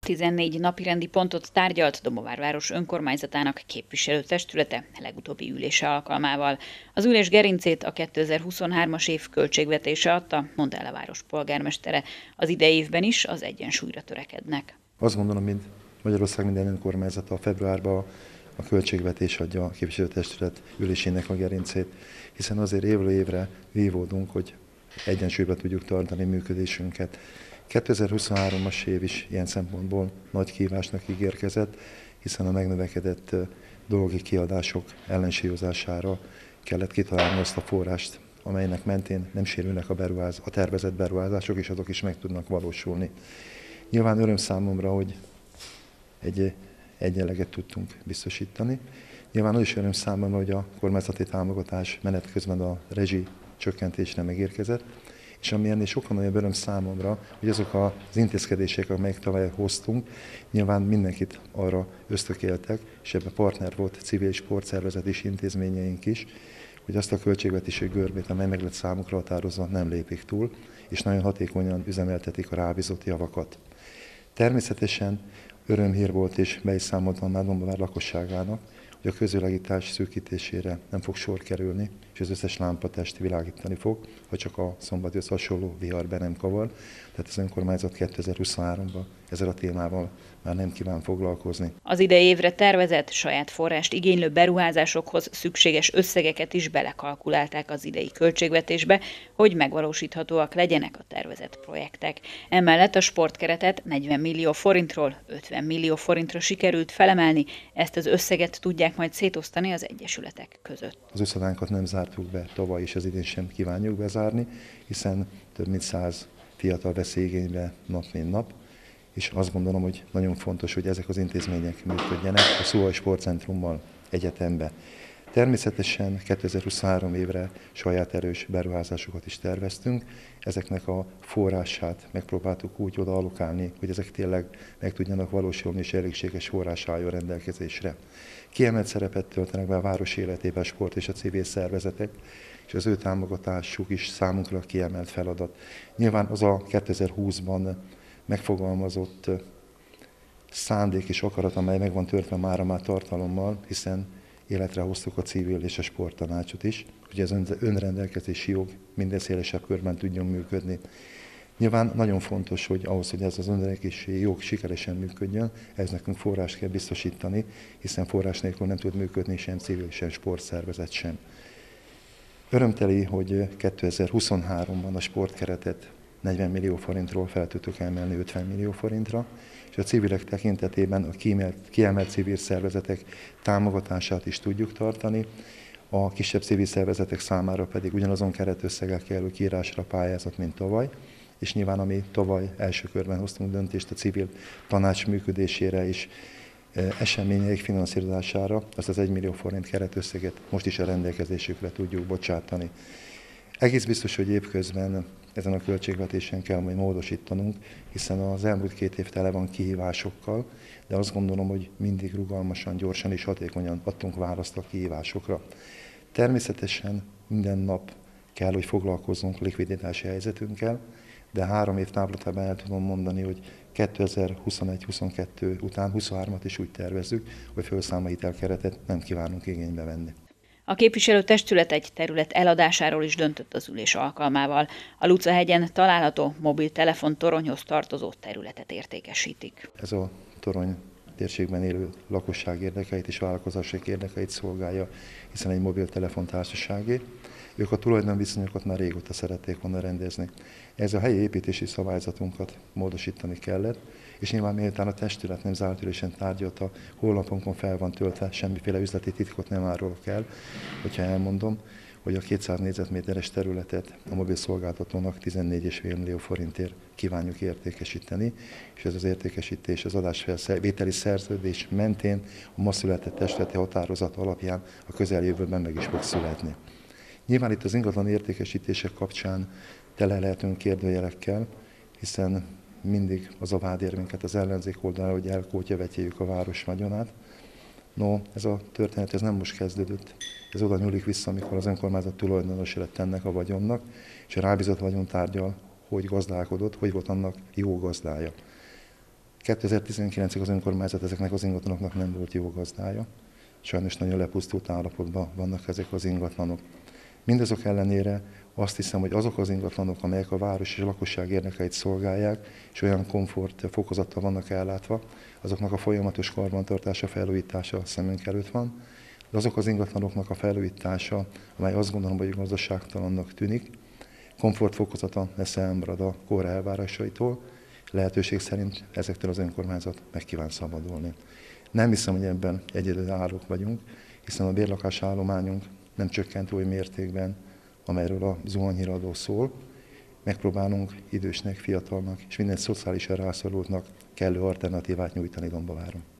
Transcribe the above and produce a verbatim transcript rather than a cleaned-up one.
tizennégy napirendi pontot tárgyalt Dombóvár-város önkormányzatának képviselőtestülete legutóbbi ülése alkalmával. Az ülés gerincét a kétezer-huszonhármas év költségvetése adta, mondta el a város polgármestere. Az idei évben is az egyensúlyra törekednek. Azt gondolom, mint Magyarország minden önkormányzata a februárban a költségvetés adja a képviselőtestület ülésének a gerincét, hiszen azért évről évre vívódunk, hogy egyensúlyba tudjuk tartani működésünket. kétezer-huszonhármas év is ilyen szempontból nagy kihívásnak ígérkezett, hiszen a megnövekedett dolgi kiadások ellensúlyozására kellett kitalálni azt a forrást, amelynek mentén nem sérülnek a, beruház, a tervezett beruházások, és azok is meg tudnak valósulni. Nyilván öröm számomra, hogy egy egyenleget tudtunk biztosítani. Nyilván az is öröm számomra, hogy a kormányzati támogatás menet közben a rezsi csökkentésre megérkezett, és ami ennél sokkal nagyobb öröm számomra, hogy azok az intézkedések, amelyek tavaly hoztunk, nyilván mindenkit arra ösztökéltek, és ebben partner volt civil sportszervezet és intézményeink is, hogy azt a költségvetési görbét, amely meg lett számukra határozva, nem lépik túl, és nagyon hatékonyan üzemeltetik a rábízott javakat. Természetesen örömhír volt, és be is számoltam már Dombóvár lakosságának, hogy a közvilágítás szűkítésére nem fog sor kerülni, és az összes lámpatest világítani fog, ha csak a szombathöz hasonló vihar be nem kavar. Tehát az önkormányzat kétezer-huszonháromban ezzel a témával már nem kíván foglalkozni. Az idei évre tervezett, saját forrást igénylő beruházásokhoz szükséges összegeket is belekalkulálták az idei költségvetésbe, hogy megvalósíthatóak legyenek a tervezett projektek. Emellett a sportkeretet negyven millió forintról ötven millió forintra sikerült felemelni, ezt az összeget tudják majd szétosztani az egyesületek között. Az összadánkat nem zártuk be tavaly, és az idén sem kívánjuk bezárni, hiszen több mint száz fiatal vesz igénybe nap mint nap, és azt gondolom, hogy nagyon fontos, hogy ezek az intézmények működjenek a Szuhaj Sportcentrummal egyetembe. Természetesen kétezer-huszonhárom évre saját erős beruházásokat is terveztünk, ezeknek a forrását megpróbáltuk úgy oda allokálni, hogy ezek tényleg meg tudjanak valósulni, és elégséges forrás álljon rendelkezésre. Kiemelt szerepet töltenek be a város életében a sport és a civil szervezetek, és az ő támogatásuk is számunkra kiemelt feladat. Nyilván az a kétezer-húszban megfogalmazott szándék és akarat, amely meg van törtve mára már tartalommal, hiszen életre hoztuk a civil és a sporttanácsot is, hogy az önrendelkezési jog minden szélesebb körben tudjon működni. Nyilván nagyon fontos, hogy ahhoz, hogy ez az önrendelkezési jog sikeresen működjön, ez nekünk forrást kell biztosítani, hiszen forrás nélkül nem tud működni sem civil, sem sportszervezet sem. Örömteli, hogy kétezer-huszonháromban a sportkeretet negyven millió forintról fel tudtuk emelni ötven millió forintra, és a civilek tekintetében a kiemelt, kiemelt civil szervezetek támogatását is tudjuk tartani, a kisebb civil szervezetek számára pedig ugyanazon keretösszegek kerül kiírásra pályázat, mint tavaly, és nyilván ami tavaly első körben hoztunk döntést a civil tanács működésére és eseményeik finanszírozására, azt az egy millió forint keretösszeget most is a rendelkezésükre tudjuk bocsátani. Egész biztos, hogy évközben ezen a költségvetésen kell majd módosítanunk, hiszen az elmúlt két év tele van kihívásokkal, de azt gondolom, hogy mindig rugalmasan, gyorsan és hatékonyan adtunk választ a kihívásokra. Természetesen minden nap kell, hogy foglalkozzunk likviditási helyzetünkkel, de három év távlatában el tudom mondani, hogy kétezer-huszonegy-huszonkettő után huszonhármat is úgy tervezzük, hogy felszámolhitelkeretet nem kívánunk igénybe venni. A képviselőtestület egy terület eladásáról is döntött az ülés alkalmával. A Lucahegyen található mobiltelefon toronyhoz tartozó területet értékesítik. Ez a torony térségben élő lakosság érdekeit és vállalkozások érdekeit szolgálja, hiszen egy mobiltelefon társaságé. Ők a tulajdonviszonyokat már régóta szerették volna rendezni. Ez a helyi építési szabályzatunkat módosítani kellett, és nyilván miután a testület nem zárt ülésen tárgyalta, honlapunkon fel van töltve, semmiféle üzleti titkot nem árulok el, hogyha elmondom, hogy a kétszáz négyzetméteres területet a mobil szolgáltatónak tizennégy egész öt millió forintért kívánjuk értékesíteni, és ez az értékesítés az adásvételi szerződés mentén a ma született testületi határozat alapján a közeljövőben meg is fog születni. Nyilván itt az ingatlan értékesítések kapcsán tele lehetünk kérdőjelekkel, hiszen mindig az a vád ér minket az ellenzék oldalra, hogy elkótyavetjéljük a város vagyonát. No, ez a történet ez nem most kezdődött. Ez oda nyúlik vissza, amikor az önkormányzat tulajdonos lett ennek a vagyonnak, és a rábízott vagyontárgyal hogy gazdálkodott, hogy volt annak jó gazdája. kétezer-tizenkilencig az önkormányzat ezeknek az ingatlanoknak nem volt jó gazdája. Sajnos nagyon lepusztult állapotban vannak ezek az ingatlanok. Mindazok ellenére azt hiszem, hogy azok az ingatlanok, amelyek a város és a lakosság érdekeit szolgálják, és olyan komfort fokozattal vannak ellátva, azoknak a folyamatos karbantartása, felújítása szemünk előtt van. De azok az ingatlanoknak a felújítása, amely azt gondolom, hogy gazdaságtalannak tűnik, komfortfokozata messze elmarad a kor elvárásaitól, lehetőség szerint ezektől az önkormányzat meg kíván szabadulni. Nem hiszem, hogy ebben egyedülállók vagyunk, hiszen a bérlakás állományunk nem csökkent oly mértékben, amelyről a zuhanyhíradó szól. Megpróbálunk idősnek, fiatalnak és minden szociálisan rászorultnak kellő alternatívát nyújtani Dombaváron.